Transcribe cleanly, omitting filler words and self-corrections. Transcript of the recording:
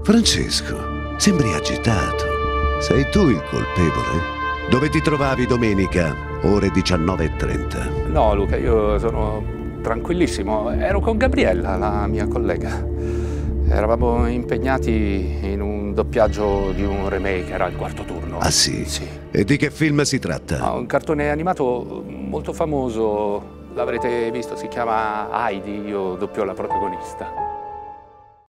Francesco, sembri agitato. Sei tu il colpevole? Dove ti trovavi domenica, ore 19:30? No, Luca, io sono tranquillissimo. Ero con Gabriella, la mia collega. Eravamo impegnati in un doppiaggio di un remake, era il quarto turno. Ah sì? Sì. E di che film si tratta? Un cartone animato molto famoso, l'avrete visto, si chiama Heidi, io doppio la protagonista.